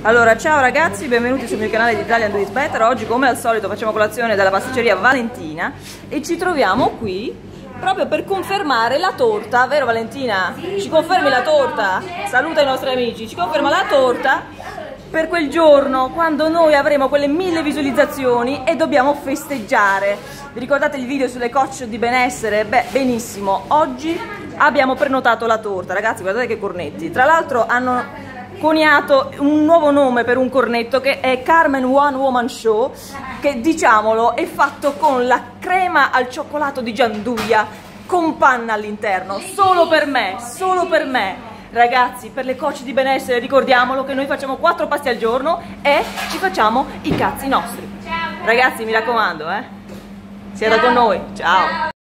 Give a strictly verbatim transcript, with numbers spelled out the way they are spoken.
Allora, ciao ragazzi, benvenuti sul mio canale di Italian Do It Better. Oggi come al solito facciamo colazione dalla pasticceria Valentina e ci troviamo qui proprio per confermare la torta, vero Valentina? Ci confermi la torta? Saluta i nostri amici, ci conferma la torta per quel giorno quando noi avremo quelle mille visualizzazioni e dobbiamo festeggiare. Vi ricordate il video sulle coach di benessere? Beh, benissimo, oggi abbiamo prenotato la torta, ragazzi, guardate che cornetti. Tra l'altro hanno coniato un nuovo nome per un cornetto che è Carmen One Woman Show, che diciamolo è fatto con la crema al cioccolato di Gianduia con panna all'interno, solo per me, solo per me. Ragazzi, per le coach di benessere ricordiamolo che noi facciamo quattro pasti al giorno e ci facciamo i cazzi nostri. Ragazzi, mi raccomando, eh, siate con noi, ciao!